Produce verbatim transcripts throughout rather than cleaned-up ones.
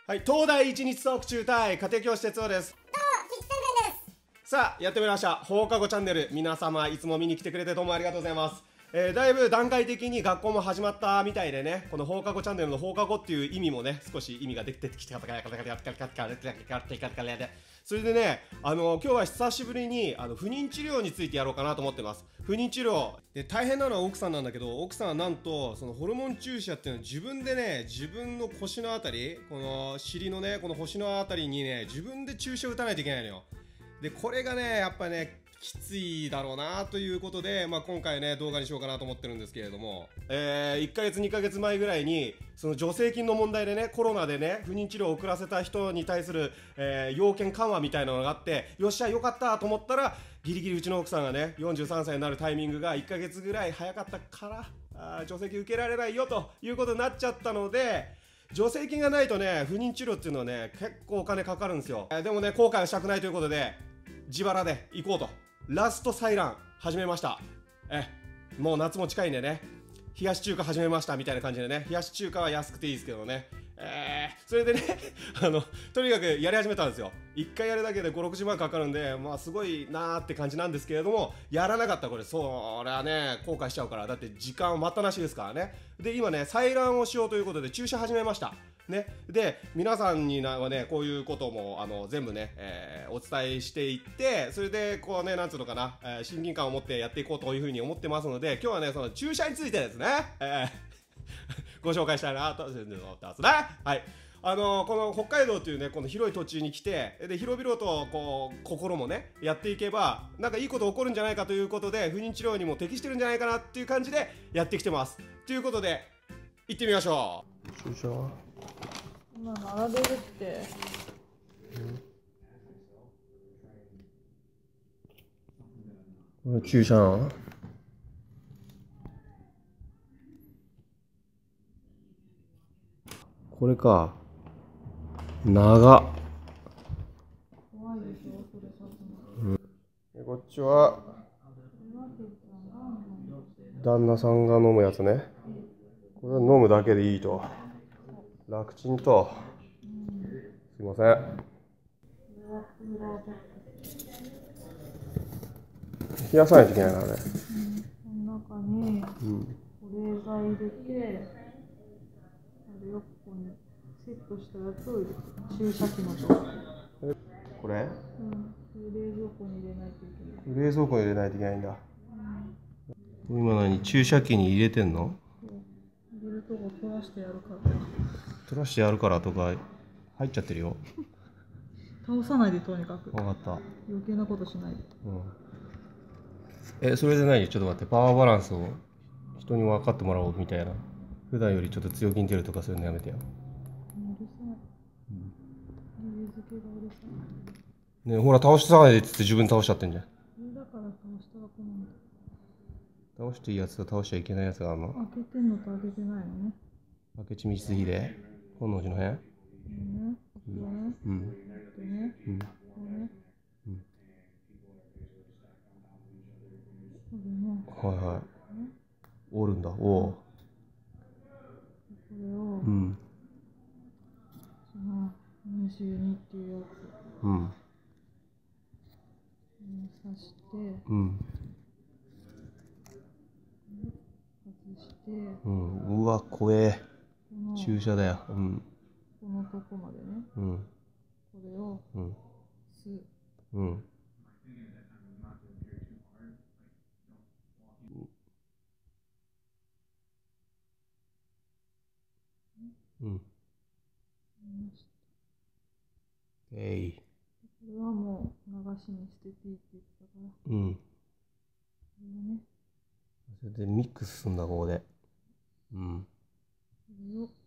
はい、東大一日トーク中対家庭教師哲夫です。 どうも、キキさんです。 さあ、やってまいりました。放課後チャンネル。皆様、いつも見に来てくれてどうもありがとうございます。えー、だいぶ段階的に学校も始まったみたいでね、この放課後チャンネルの放課後っていう意味もね、少し意味が出てきた。それでね、あの今日は久しぶりにあの不妊治療についてやろうかなと思ってます。不妊治療で大変なのは奥さんなんだけど、奥さんはなんとそのホルモン注射っていうのを自分でね、自分の腰のあたり、この尻のね、この星のあたりにね、自分で注射を打たないといけないのよ。でこれがねやっぱねきついだろうなということで、まあ、今回ね動画にしようかなと思ってるんですけれども、えー、いっかげつにかげつまえぐらいにその助成金の問題でね、コロナでね不妊治療を遅らせた人に対する、えー、要件緩和みたいなのがあって、よっしゃよかったと思ったら、ギリギリうちの奥さんがねよんじゅうさんさいになるタイミングがいっかげつぐらい早かったから、あ助成金受けられないよということになっちゃったので、助成金がないとね不妊治療っていうのはね結構お金かかるんですよ。えー、でもね後悔はしたくないということで自腹で行こうとラスト採卵始めました。えもう夏も近いんでね、冷やし中華始めましたみたいな感じでね、冷やし中華は安くていいですけどね、えー、それでねあのとにかくやり始めたんですよ。いっかいやるだけでご、ろくじゅうまんかかるんで、まあすごいなーって感じなんですけれども、やらなかったらこれそれはね後悔しちゃうから、だって時間待ったなしですからね。で今ね採卵をしようということで注射始めましたね。で皆さんにはねこういうこともあの全部ね、えー、お伝えしていって、それでこうねなんつうのかな、えー、親近感を持ってやっていこうというふうに思ってますので、今日はねその注射についてですね、えー、ご紹介したいなと思ってますね。はい。あのー、この北海道というねこの広い土地に来て、で広々とこう心もねやっていけばなんかいいこと起こるんじゃないかということで、不妊治療にも適してるんじゃないかなっていう感じでやってきてますということで、行ってみましょう。注射は今並べるって、 うん、注射なの？これか。長っ。 怖いでしょそれさすうん、こっちは旦那さんが飲むやつね。これは飲むだけでいいと。楽ちんと、すいません。冷やさないといけないからね。 この中に保冷剤入れて、あれをここにセットしたやつを入れて、注射器の状態。 これ？うん。 冷蔵庫に入れないといけない。 冷蔵庫に入れないといけないんだ。うん、今何注射器に入れてんの？ 入れるとこ取らしてやるから。 取らしてやるからとか入っちゃってるよ。 倒さないでとにかく。 分かった。 余計なことしないで。 うん。え、それで何？ちょっと待って、パワーバランスを人に分かってもらおうみたいな。普段よりちょっと強気に出るとかそういうのやめてよ。 うるさい。理由付けがうるさい。 ねえ、ほら倒しさないでっつって自分倒しちゃってんじゃん。 それだから倒したらこなんだ。 倒していいやつと倒しちゃいけないやつがあるの？ 開けてんのと開けてないのね。 明智光秀本能寺の変？ ね、ここね。 うん。 でね。 うん。 ここね。 うん。 これね。 はいはい。折るんだ。おお。これを。 うん。 そのにじゅうにっていうやつ。 うん。 刺して。 うん。 外して。 うん。うわ、怖え。注射だよ。うん。 このとこまでね。 うん。 これを。 うん。 吸う。 うん。うん。えい。これはもう流しにしてていいって言ってたから。 うん。これね。 それでミックスすんだ、ここで。うん。これを。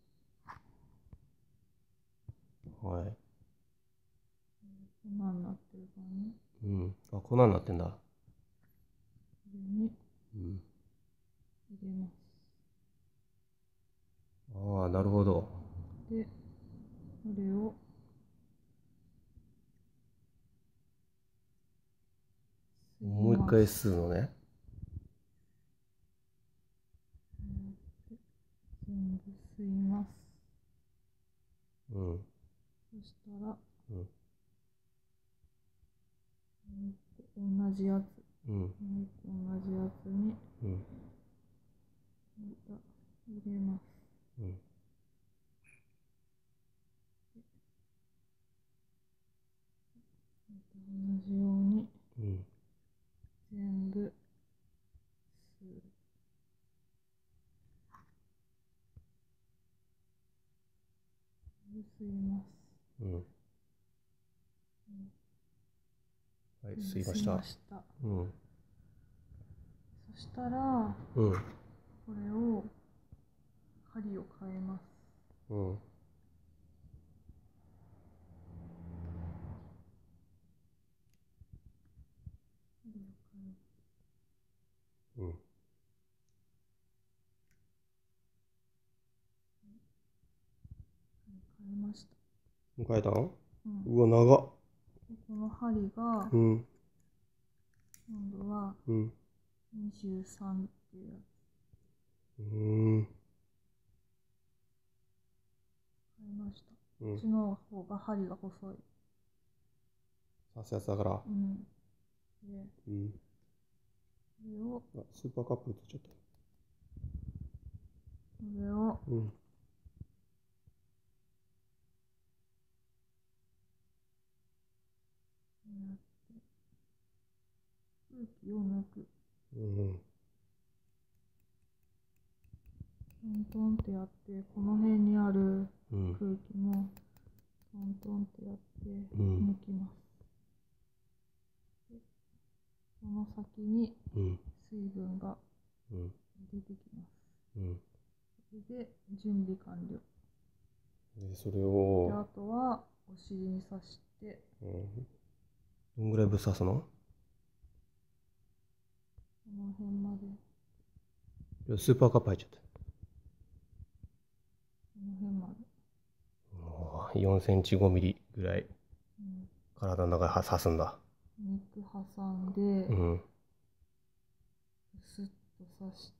はい。 粉になってるからね。 うん。あ、粉になってんだ。これに。 うん。 入れます。 ああ、なるほど。 で、これを。 もう一回吸うのね。 全部吸います。 うん。 そしたら、 うん、 同じやつ、 うん、 同じやつに、 うん、 また入れます。 うん、 同じように、 うん、 全部吸う。吸います。 うん。はい、吸いま吸いした。 ました。 うん。 そしたら、 うん。 これを針を変えます。 うん。うん。 変えました。 変えたの？ うん、 うわ、長っ。 この針が、 うん。 今度はうん。 にじゅうさんっていうやつ。 うーん。 変えました。 うん。 こっちの方が針が細い。 刺すやつだから。 うん。で、 うん。 これを、 あ、スーパーカップ映っちゃった。 これを、 うん。 空気を抜く。 うん。 トントンってやって、この辺にあるうん。 空気もトントンってやってうん。 抜きます。で、その先にうん。 水分がうん。 出てきます。 うん。 それで準備完了。 で、それで、 を、 あとはお尻に刺して、 うん。どんぐらいぶっ刺すの？ この辺まで、 いや、スーパーカップ入っちゃった。 この辺まで。 おー、よんセンチごミリぐらい、 うん、 体の中に刺すんだ。 肉挟んで、 うん。 スッと刺して、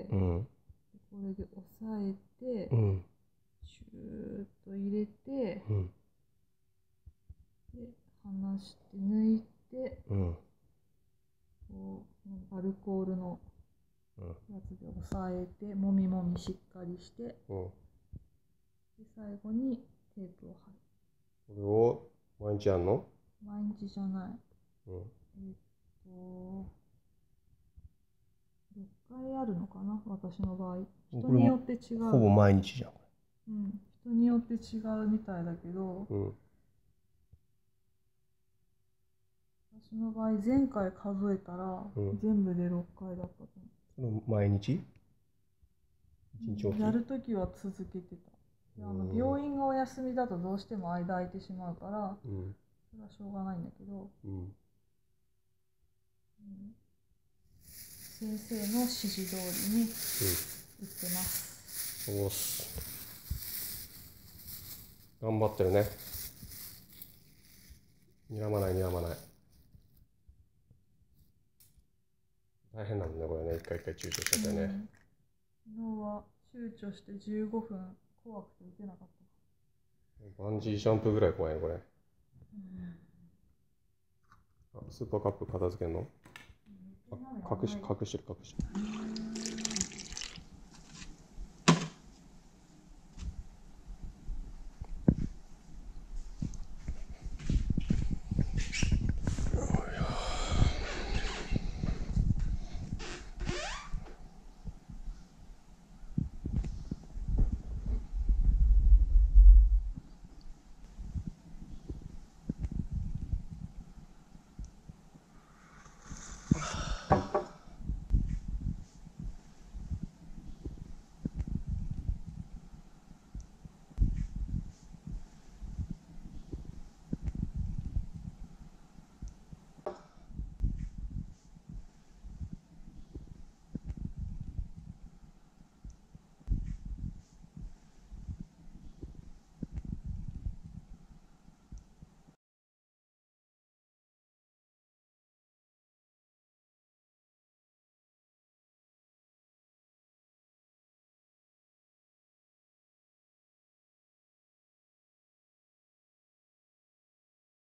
うん。 これで押さえて、 うん。 シューッと入れて、 うん。 で、離して抜いて、 うん。 こうアルコールのうん。 やつで押さえて、もみもみしっかりして、 うん。 で、最後にテープを貼る。 これを毎日やんの？ 毎日じゃない。 うん。 えーっと、ろっかいあるのかな、私の場合。人によって違う。 ほぼ毎日じゃん。 うん、人によって違うみたいだけど、 うん。 私の場合、前回数えたら、 うん、 全部でろっかいだったとそれ毎日？一日おき？ やるときは続けてた。で、あの病院がお休みだとどうしても間空いてしまうから、 うん、 それはしょうがないんだけど、 うん、 うん、先生の指示通りに打ってます。 うん、おーす。頑張ってるね。睨まない睨まない。大変なんだねこれね、一回一回躊躇しちゃったよね、うん、 昨日は躊躇してじゅうごふん怖くて打てなかった。 バンジージャンプぐらい怖いねこれ、うん、あ、スーパーカップ片付けんの？うん、隠し隠してる隠してる。